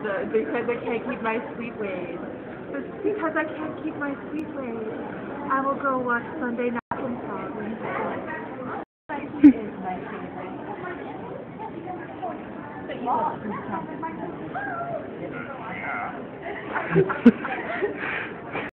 Because I can't keep my sweet ways. But because I can't keep my sweet ways, I will go watch Sunday Night Football instead. He is my favorite. But you don't come.